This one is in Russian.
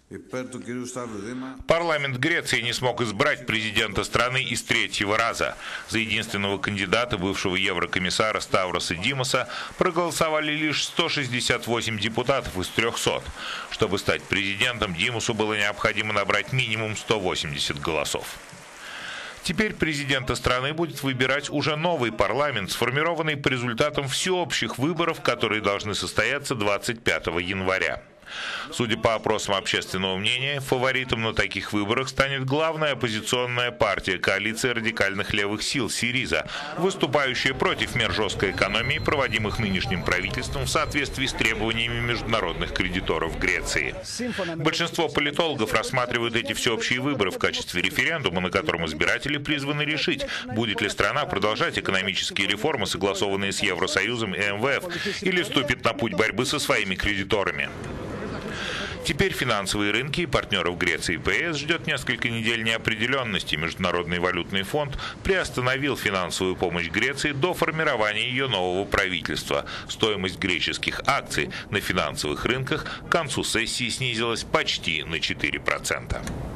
Парламент Греции не смог избрать президента страны из третьего раза. За единственного кандидата, бывшего еврокомиссара Ставроса Димоса, проголосовали лишь 168 депутатов из 300. Чтобы стать президентом, Димосу было необходимо набрать минимум 180 голосов. Теперь президента страны будет выбирать уже новый парламент, сформированный по результатам всеобщих выборов, которые должны состояться 25 января. Судя по опросам общественного мнения, фаворитом на таких выборах станет главная оппозиционная партия коалиции радикальных левых сил «Сириза», выступающая против мер жесткой экономии, проводимых нынешним правительством в соответствии с требованиями международных кредиторов Греции. Большинство политологов рассматривают эти всеобщие выборы в качестве референдума, на котором избиратели призваны решить, будет ли страна продолжать экономические реформы, согласованные с Евросоюзом и МВФ, или вступит на путь борьбы со своими кредиторами. Теперь финансовые рынки и партнеров Греции и ПС ждет несколько недель неопределенности. Международный валютный фонд приостановил финансовую помощь Греции до формирования ее нового правительства. Стоимость греческих акций на финансовых рынках к концу сессии снизилась почти на 4%.